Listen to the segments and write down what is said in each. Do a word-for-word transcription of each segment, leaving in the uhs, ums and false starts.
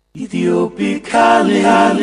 Ethiopic Kali.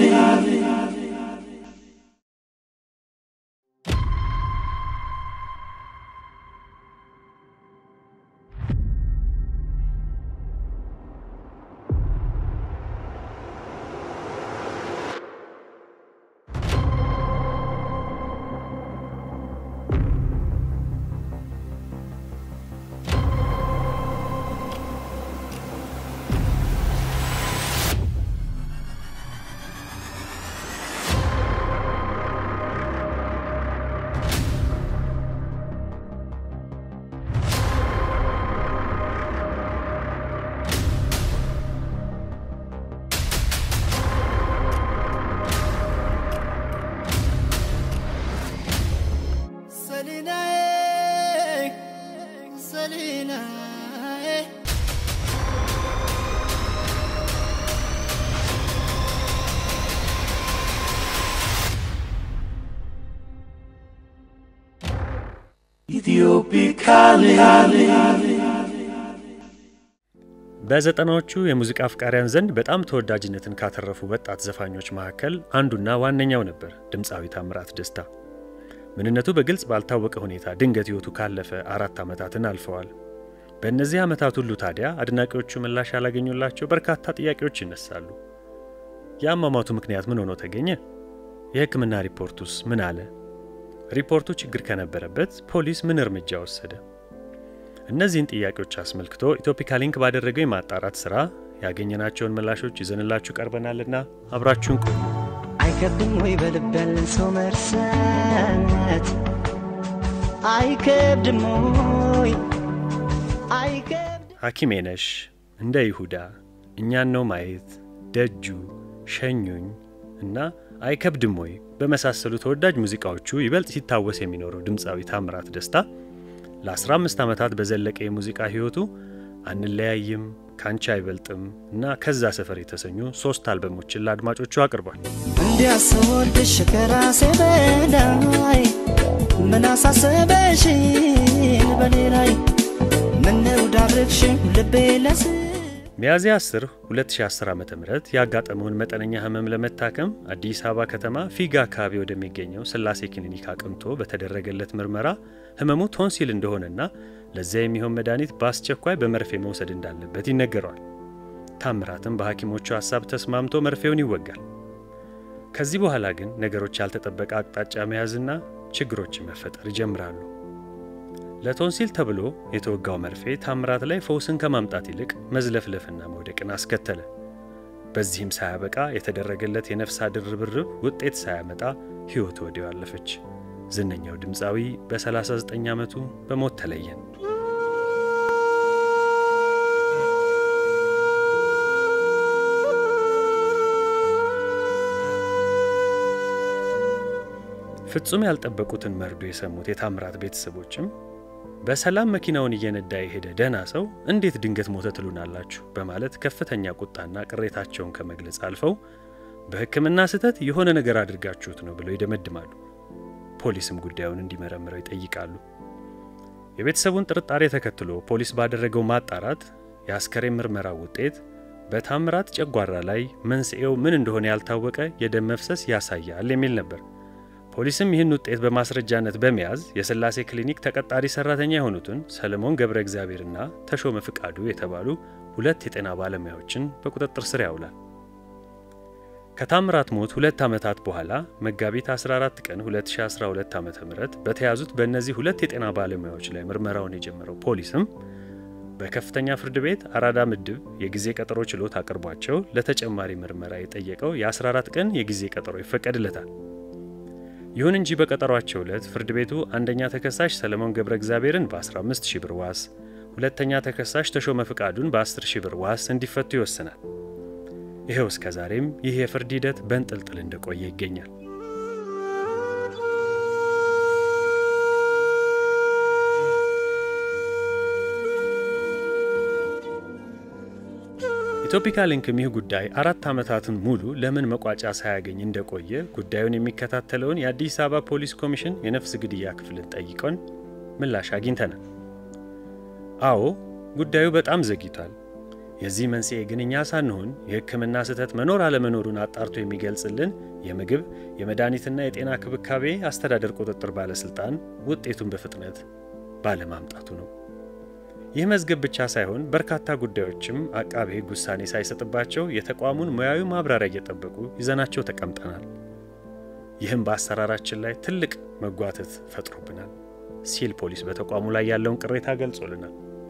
Ethiopic Kali. በዘጠናዎቹ የሙዚቃ አፍቃሪያን ዘንድ በጣም ተወዳጅነትን ካተረፉ ወጣት ዘፋኞች መካከል አንዱና ዋነኛው ነበር ድምፃዊ ታምራት ደስታ። ምንነቱ በግልጽ ባልታወቀ ሁኔታ ድንገት ህይወቱ ካለፈ አራት ዓመታትን አልፈዋል። በእነዚህ ዓመታት ሁሉ ታዲያ አድናቂዎቹ ምላሽ ያላገኙላቸው በርካታ ጥያቄዎች ይነሳሉ። የአሟሟቱ ምክንያት ምን ሆኖ ተገኘ? የሕክምና ሪፖርቱስ ምን አለ? ሪፖርቱ ችግር ከነበረበት ፖሊስ ምን እርምጃ ወሰደ? እነዚህን ጥያቄዎች አስመልክቶ ኢትዮፒካ ሊንክ ባደረገው የማጣራት ስራ ያገኘናቸውን ምላሾች ይዘንላችሁ ቀርበናልና አብራችሁን ቆዩ። አይከብድም ወይ በልበል ሰው መርሳት? አይከብድም ወይ? አይከብድ ሐኪሜ ነሽ፣ እንደ ይሁዳ፣ እኛን ነው ማየት፣ ደጁ፣ ሸኙኝ እና አይከብድም ወይ በመሳሰሉ ተወዳጅ ሙዚቃዎቹ ይበልጥ ሲታወስ የሚኖረው ድምፃዊ ታምራት ደስታ ለ15 ዓመታት በዘለቀ የሙዚቃ ህይወቱ አንለያይም፣ ካንቺ አይበልጥም እና ከዛ ሰፈር የተሰኙ ሶስት አልበሞችን ለአድማጮቹ አቅርቧል። እንዲያስወድሽ ከራሴ በላይ ምን አሳሰበሽ በኔ ላይ ምነው ዳርክሽ ልቤ ለስ ሚያዝያ አስር ሁለት ሺህ አስር ዓመተ ምህረት ያጋጠመውን መጠነኛ ህመም ለመታከም አዲስ አበባ ከተማ ፊጋ አካባቢ ወደሚገኘው ስላሴ ክሊኒክ አቅንቶ በተደረገለት ምርመራ ህመሙ ቶንሲል እንደሆነና ለዚያ የሚሆን መድኃኒት በአስቸኳይ በመርፌ መውሰድ እንዳለበት ይነገራል። ታምራትም በሐኪሞቹ ሐሳብ ተስማምቶ መርፌውን ይወጋል። ከዚህ በኋላ ግን ነገሮች ያልተጠበቀ አቅጣጫ መያዝና ችግሮች መፈጠር ይጀምራሉ። ለቶንሲል ተብሎ የተወጋው መርፌ ታምራት ላይ ፈውስን ከማምጣት ይልቅ መዝለፍለፍና መውደቅን አስከተለ። በዚህም ሳያበቃ የተደረገለት የነፍስ አድን ርብርብ ውጤት ሳያመጣ ህይወቱ ወዲያው አለፈች። ዝነኛው ድምፃዊ በ39 ዓመቱ በሞት ተለየን። ፍጹም ያልጠበቁትን መርዶ የሰሙት የታምራት ቤተሰቦችም በሰላም መኪናውን እየነዳ የሄደ ደህና ሰው እንዴት ድንገት ሞተ ትሉናላችሁ በማለት ከፍተኛ ቁጣና ቅሬታቸውን ከመግለጽ አልፈው በሕክምና ስህተት የሆነ ነገር አድርጋችሁት ነው ብለው ይደመድማሉ። ፖሊስም ጉዳዩን እንዲመረምረው ይጠይቃሉ። የቤተሰቡን ጥርጣሬ ተከትሎ ፖሊስ ባደረገው ማጣራት የአስከሬን ምርመራ ውጤት በታምራት ጨጓራ ላይ መንስኤው ምን እንደሆነ ያልታወቀ የደም መፍሰስ ያሳያል የሚል ነበር። ፖሊስም ይህን ውጤት በማስረጃነት በመያዝ የስላሴ ክሊኒክ ተቀጣሪ ሰራተኛ የሆኑትን ሰለሞን ገብረ እግዚአብሔርና ተሾመ ፍቃዱ የተባሉ ሁለት የጤና ባለሙያዎችን በቁጥጥር ስር ያውላል። ከታምራት ሞት ሁለት ዓመታት በኋላ መጋቢት አስራ አራት ቀን ሁለት ሺህ አስራ ሁለት ዓመተ ምህረት በተያዙት በእነዚህ ሁለት የጤና ባለሙያዎች ላይ ምርመራውን የጀመረው ፖሊስም በከፍተኛ ፍርድ ቤት አራዳ ምድብ የጊዜ ቀጠሮ ችሎት አቅርቧቸው ለተጨማሪ ምርመራ የጠየቀው የ14 ቀን የጊዜ ቀጠሮ ይፈቀድለታል። ይሁን እንጂ በቀጠሯቸው ዕለት ፍርድ ቤቱ አንደኛ ተከሳሽ ሰለሞን ገብረ እግዚአብሔርን በ15 ሺህ ብር ዋስ፣ ሁለተኛ ተከሳሽ ተሾመ ፍቃዱን በ10 ሺህ ብር ዋስ እንዲፈቱ ይወስናል። ይሄው እስከ ዛሬም ይህ የፍርድ ሂደት በእንጥልጥል እንደቆየ ይገኛል። ኢትዮፒካ ሊንክ ይህ ጉዳይ አራት ዓመታትን ሙሉ ለምን መቋጫ ሳያገኝ እንደቆየ ጉዳዩን የሚከታተለውን የአዲስ አበባ ፖሊስ ኮሚሽን የነፍስ ግድያ ክፍልን ጠይቀን ምላሽ አግኝተናል። አዎ ጉዳዩ በጣም ዘግይቷል። የዚህ መንስኤ ግን እኛ ሳንሆን የሕክምና ስህተት መኖር አለመኖሩን አጣርቶ የሚገልጽልን የምግብ የመድኃኒትና የጤና ክብካቤ አስተዳደር ቁጥጥር ባለስልጣን ውጤቱን በፍጥነት ባለማምጣቱ ነው። ይህ መዝገብ ብቻ ሳይሆን በርካታ ጉዳዮችም አቃቤ ሕግ ውሳኔ ሳይሰጥባቸው የተቋሙን ሙያዊ ማብራሪያ እየጠበቁ ይዘናቸው ተቀምጠናል። ይህም በአሰራራችን ላይ ትልቅ መጓተት ፈጥሮብናል ሲል ፖሊስ በተቋሙ ላይ ያለውን ቅሬታ ገልጾልናል።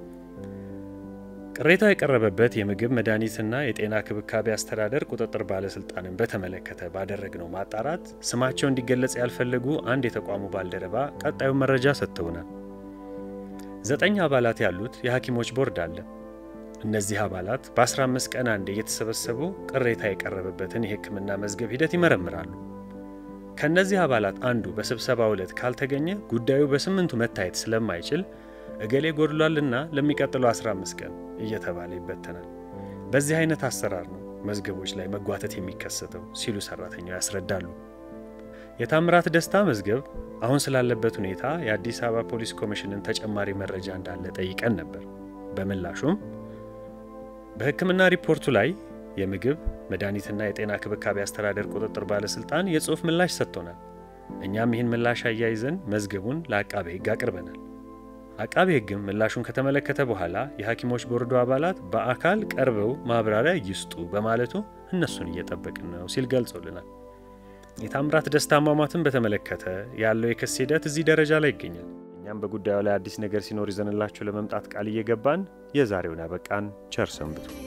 ቅሬታው የቀረበበት የምግብ መድኃኒትና የጤና ክብካቤ አስተዳደር ቁጥጥር ባለስልጣንን በተመለከተ ባደረግነው ማጣራት ስማቸው እንዲገለጽ ያልፈለጉ አንድ የተቋሙ ባልደረባ ቀጣዩን መረጃ ሰጥተውናል። ዘጠኝ አባላት ያሉት የሐኪሞች ቦርድ አለ። እነዚህ አባላት በ15 ቀን አንዴ እየተሰበሰቡ ቅሬታ የቀረበበትን የሕክምና መዝገብ ሂደት ይመረምራሉ። ከነዚህ አባላት አንዱ በስብሰባው ዕለት ካልተገኘ ጉዳዩ በስምንቱ መታየት ስለማይችል እገሌ ጎድሏልና ለሚቀጥለው አስራ አምስት ቀን እየተባለ ይበተናል። በዚህ አይነት አሰራር ነው መዝገቦች ላይ መጓተት የሚከሰተው ሲሉ ሰራተኛው ያስረዳሉ። የታምራት ደስታ መዝገብ አሁን ስላለበት ሁኔታ የአዲስ አበባ ፖሊስ ኮሚሽንን ተጨማሪ መረጃ እንዳለ ጠይቀን ነበር። በምላሹም በሕክምና ሪፖርቱ ላይ የምግብ መድኃኒትና የጤና ክብካቤ አስተዳደር ቁጥጥር ባለስልጣን የጽሑፍ ምላሽ ሰጥቶናል። እኛም ይህን ምላሽ አያይዘን መዝገቡን ለአቃቤ ሕግ አቅርበናል። አቃቤ ሕግም ምላሹን ከተመለከተ በኋላ የሐኪሞች ቦርዱ አባላት በአካል ቀርበው ማብራሪያ ይስጡ በማለቱ እነሱን እየጠበቅን ነው ሲል ገልጾልናል። የታምራት ደስታ አሟሟትን በተመለከተ ያለው የክስ ሂደት እዚህ ደረጃ ላይ ይገኛል። እኛም በጉዳዩ ላይ አዲስ ነገር ሲኖር ይዘንላችሁ ለመምጣት ቃል እየገባን የዛሬውን አበቃን። ቸር ሰንብቱ።